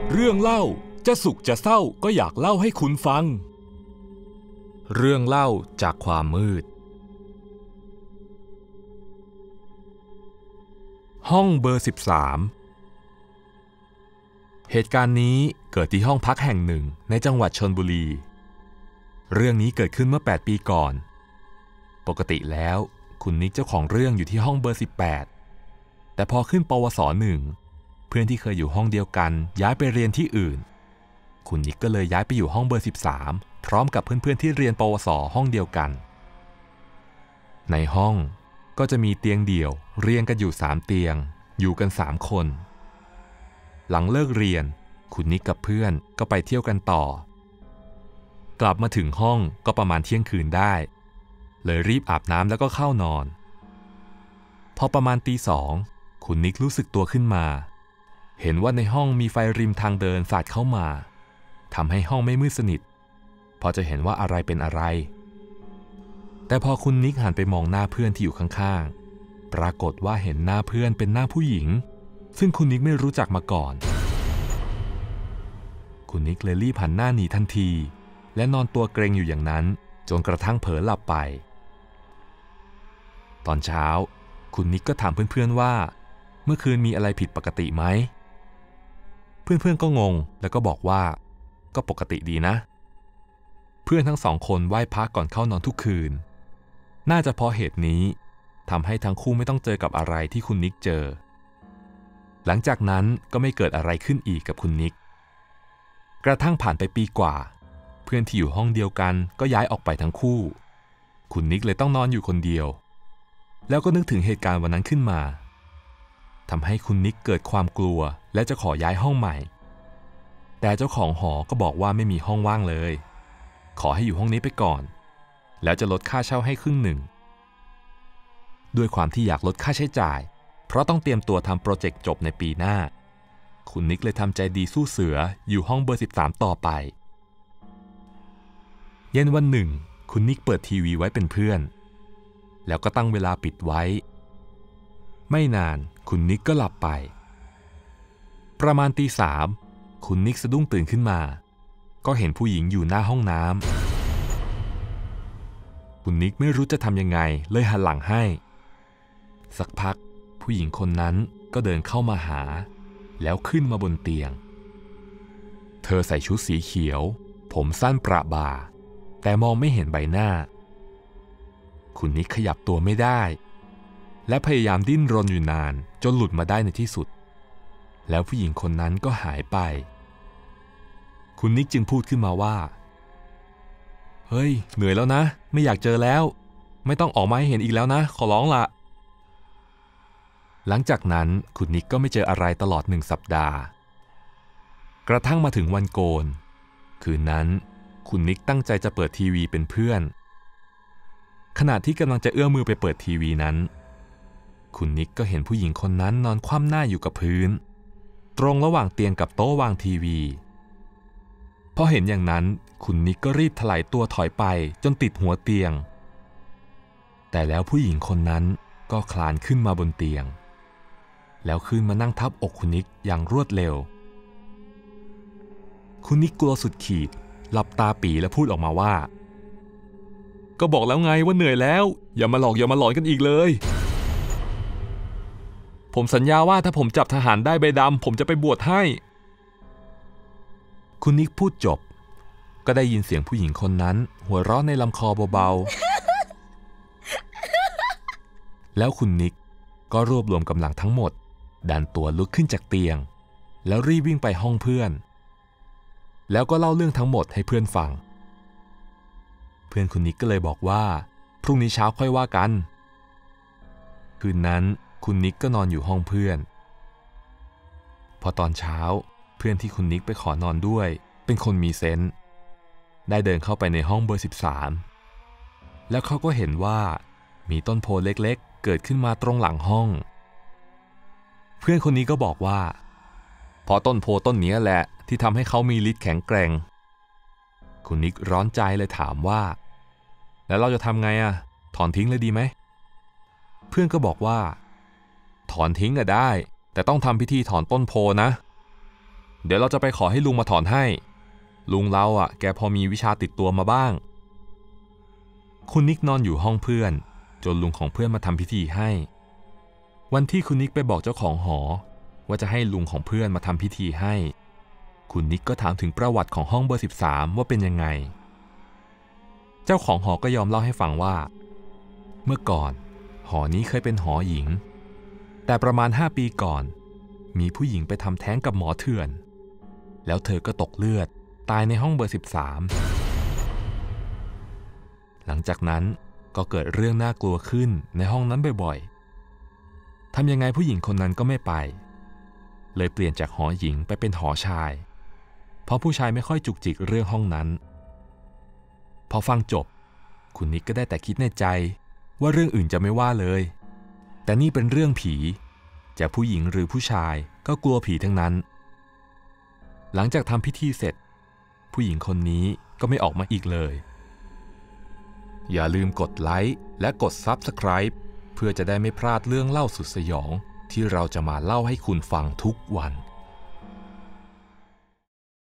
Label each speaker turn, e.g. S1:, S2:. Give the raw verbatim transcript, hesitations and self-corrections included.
S1: เรื่องเล่าจะสุขจะเศร้าก็อยากเล่าให้คุณฟังเรื่องเล่าจากความมืดห้องเบอร์สิบสามเหตุการณ์นี้เกิดที่ห้องพักแห่งหนึ่งในจังหวัดชลบุรีเรื่องนี้เกิดขึ้นเมื่อแปดปีก่อนปกติแล้วคุณนิกเจ้าของเรื่องอยู่ที่ห้องเบอร์สิบแปดแต่พอขึ้นปวสหนึ่งเพื่อนที่เคยอยู่ห้องเดียวกันย้ายไปเรียนที่อื่นคุณนิกก็เลยย้ายไปอยู่ห้องเบอร์สิบสามพร้อมกับเพื่อนๆที่เรียนปวสห้องเดียวกันในห้องก็จะมีเตียงเดี่ยวเรียงกันอยู่สามเตียงอยู่กันสามคนหลังเลิกเรียนคุณนิกกับเพื่อนก็ไปเที่ยวกันต่อกลับมาถึงห้องก็ประมาณเที่ยงคืนได้เลยรีบอาบน้ำแล้วก็เข้านอนพอประมาณตีสองคุณนิกรู้สึกตัวขึ้นมาเห็นว่าในห้องมีไฟริมทางเดินสาดเข้ามาทำให้ห้องไม่มืดสนิทพอจะเห็นว่าอะไรเป็นอะไรแต่พอคุณนิกหันไปมองหน้าเพื่อนที่อยู่ข้างๆปรากฏว่าเห็นหน้าเพื่อนเป็นหน้าผู้หญิงซึ่งคุณนิกไม่รู้จักมาก่อนคุณนิกเลยรีบหันหน้าหนีทันทีและนอนตัวเกรงอยู่อย่างนั้นจนกระทั่งเผลอหลับไปตอนเช้าคุณนิกก็ถามเพื่อนๆว่าเมื่อคืนมีอะไรผิดปกติไหมเพื่อนๆก็งงแล้วก็บอกว่าก็ปกติดีนะเพื่อนทั้งสองคนไหว้พระก่อนเข้านอนทุกคืนน่าจะเพราะเหตุนี้ทำให้ทั้งคู่ไม่ต้องเจอกับอะไรที่คุณนิกเจอหลังจากนั้นก็ไม่เกิดอะไรขึ้นอีกกับคุณนิกกระทั่งผ่านไปปีกว่าเพื่อนที่อยู่ห้องเดียวกันก็ย้ายออกไปทั้งคู่คุณนิกเลยต้องนอนอยู่คนเดียวแล้วก็นึกถึงเหตุการณ์วันนั้นขึ้นมาทำให้คุณนิกเกิดความกลัวและจะขอย้ายห้องใหม่แต่เจ้าของหอก็บอกว่าไม่มีห้องว่างเลยขอให้อยู่ห้องนี้ไปก่อนแล้วจะลดค่าเช่าให้ครึ่งหนึ่งด้วยความที่อยากลดค่าใช้จ่ายเพราะต้องเตรียมตัวทำโปรเจกต์จบในปีหน้าคุณนิกเลยทำใจดีสู้เสืออยู่ห้องเบอร์สิบสามต่อไปเย็นวันหนึ่งคุณนิกเปิดทีวีไว้เป็นเพื่อนแล้วก็ตั้งเวลาปิดไว้ไม่นานคุณนิกก็หลับไปประมาณตีสามคุณนิกสะดุ้งตื่นขึ้นมาก็เห็นผู้หญิงอยู่หน้าห้องน้ำคุณนิกไม่รู้จะทำยังไงเลยหันหลังให้สักพักผู้หญิงคนนั้นก็เดินเข้ามาหาแล้วขึ้นมาบนเตียงเธอใส่ชุดสีเขียวผมสั้นประบ่าแต่มองไม่เห็นใบหน้าคุณนิกขยับตัวไม่ได้และพยายามดิ้นรนอยู่นานจนหลุดมาได้ในที่สุดแล้วผู้หญิงคนนั้นก็หายไปคุณนิกจึงพูดขึ้นมาว่าเฮ้ยเหนื่อยแล้วนะไม่อยากเจอแล้วไม่ต้องออกมาให้เห็นอีกแล้วนะขอร้องละหลังจากนั้นคุณนิกก็ไม่เจออะไรตลอดหนึ่งสัปดาห์กระทั่งมาถึงวันโกนคืนนั้นคุณนิกตั้งใจจะเปิดทีวีเป็นเพื่อนขณะที่กำลังจะเอื้อมมือไปเปิดทีวีนั้นคุณนิกก็เห็นผู้หญิงคนนั้นนอนคว่ำหน้าอยู่กับพื้นตรงระหว่างเตียงกับโต๊ะวางทีวีพอเห็นอย่างนั้นคุณนิกก็รีบถลายตัวถอยไปจนติดหัวเตียงแต่แล้วผู้หญิงคนนั้นก็คลานขึ้นมาบนเตียงแล้วขึ้นมานั่งทับอกคุณนิกอย่างรวดเร็วคุณนิกกลัวสุดขีดหลับตาปี่และพูดออกมาว่าก็บอกแล้วไงว่าเหนื่อยแล้วอย่ามาหลอกอย่ามาหลอนกันอีกเลยผมสัญญาว่าถ้าผมจับทหารได้ใบดำผมจะไปบวชให้คุณนิกพูดจบก็ได้ยินเสียงผู้หญิงคนนั้นหัวเราะในลำคอเบาๆแล้วคุณนิกก็รวบรวมกำลังทั้งหมดดันตัวลุกขึ้นจากเตียงแล้วรีบวิ่งไปห้องเพื่อนแล้วก็เล่าเรื่องทั้งหมดให้เพื่อนฟังเพื่อนคุณนิกก็เลยบอกว่าพรุ่งนี้เช้าค่อยว่ากันคืนนั้นคุณนิกก็นอนอยู่ห้องเพื่อนพอตอนเช้าเพื่อนที่คุณนิกไปขอนอนด้วยเป็นคนมีเซนส์ได้เดินเข้าไปในห้องเบอร์สิบสามแล้วเขาก็เห็นว่ามีต้นโพเล็กๆเกิดขึ้นมาตรงหลังห้องเพื่อนคนนี้ก็บอกว่าเพราะต้นโพต้นนี้แหละที่ทำให้เขามีฤทธิ์แข็งแกร่งคุณนิกร้อนใจเลยถามว่าแล้วเราจะทำไงอะถอนทิ้งเลยดีไหมเพื่อนก็บอกว่าถอนทิ้งก็ได้แต่ต้องทำพิธีถอนต้นโพนะเดี๋ยวเราจะไปขอให้ลุงมาถอนให้ลุงเราอ่ะแกพอมีวิชาติดตัวมาบ้างคุณนิกนอนอยู่ห้องเพื่อนจนลุงของเพื่อนมาทำพิธีให้วันที่คุณนิกไปบอกเจ้าของหอว่าจะให้ลุงของเพื่อนมาทำพิธีให้คุณนิกก็ถามถึงประวัติของห้องเบอร์สิบสามว่าเป็นยังไงเจ้าของหอก็ยอมเล่าให้ฟังว่าเมื่อก่อนหอนี้เคยเป็นหอหญิงแต่ประมาณห้าปีก่อนมีผู้หญิงไปทำแท้งกับหมอเถื่อนแล้วเธอก็ตกเลือดตายในห้องเบอร์สิบสามหลังจากนั้นก็เกิดเรื่องน่ากลัวขึ้นในห้องนั้นบ่อยๆทำยังไงผู้หญิงคนนั้นก็ไม่ไปเลยเปลี่ยนจากหอหญิงไปเป็นหอชายเพราะผู้ชายไม่ค่อยจุกจิกเรื่องห้องนั้นพอฟังจบคุณนิกก็ได้แต่คิดในใจว่าเรื่องอื่นจะไม่ว่าเลยแต่นี่เป็นเรื่องผีจะผู้หญิงหรือผู้ชายก็กลัวผีทั้งนั้นหลังจากทำพิธีเสร็จผู้หญิงคนนี้ก็ไม่ออกมาอีกเลยอย่าลืมกดไลค์และกด ซับสไครบ์ เพื่อจะได้ไม่พลาดเรื่องเล่าสุดสยองที่เราจะมาเล่าให้คุณฟังทุกวัน